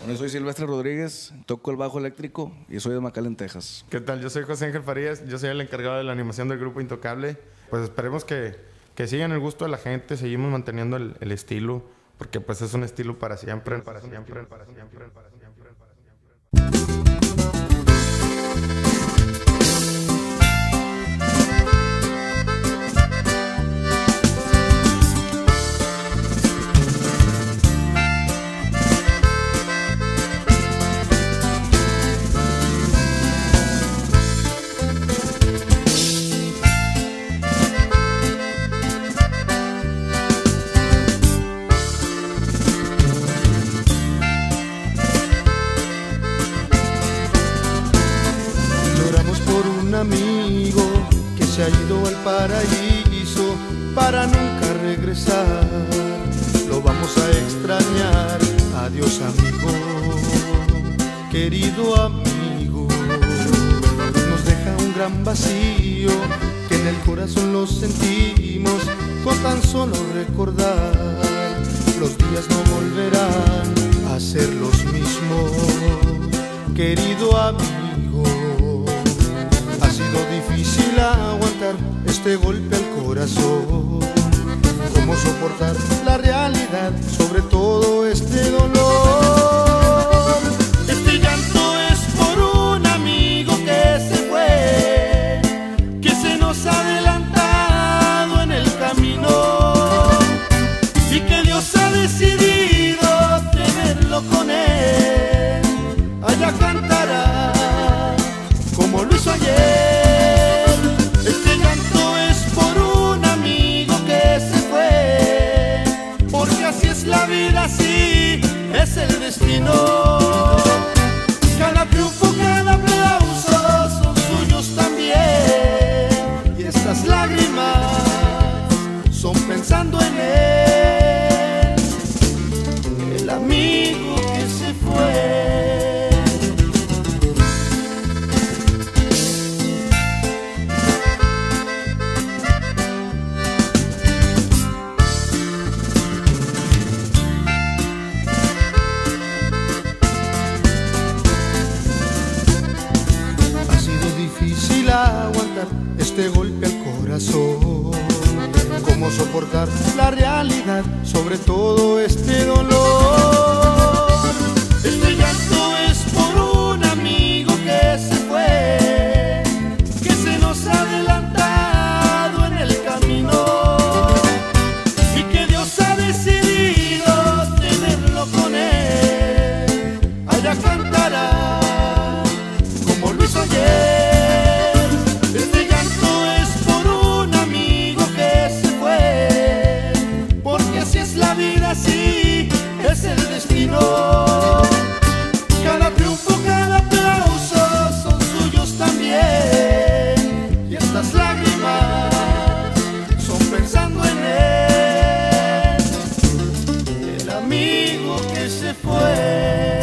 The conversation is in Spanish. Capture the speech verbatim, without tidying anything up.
Yo soy Silvestre Rodríguez, toco el bajo eléctrico y soy de McAllen, Texas. ¿Qué tal? Yo soy José Ángel Farías, yo soy el encargado de la animación del grupo Intocable. Pues esperemos que, que sigan el gusto de la gente, seguimos manteniendo el, el estilo, porque pues es un estilo para siempre, para siempre, para siempre, para siempre, para siempre. Amigo que se ha ido al paraíso para nunca regresar, lo vamos a extrañar. Adiós amigo, querido amigo, nos deja un gran vacío que en el corazón lo sentimos con tan solo recordar. Los días no volverán a ser los mismos, querido amigo. Ha sido difícil aguantar este golpe al corazón. ¿Cómo soportar la realidad sobre todo este dolor? Este llanto es por un amigo que se fue, que se nos ha adelantado en el camino y que Dios ha decidido tenerlo con él. Allá cantará como lo hizo ayer. Este llanto es por un amigo que se fue, porque así es la vida, así es el destino. Cada triunfo, cada aplauso son suyos también, y estas lágrimas son pensando en él, el amigo que se fue. Difícil aguantar este golpe al corazón. ¿Cómo soportar la realidad sobre todo este dolor? Este llanto es por un amigo que se fue, que se nos ha adelantado en el camino y que Dios ha decidido tenerlo con él. Allá cantará como lo hizo ayer. Así es el destino. Cada triunfo, cada aplauso son suyos también, y estas lágrimas son pensando en él, el amigo que se fue.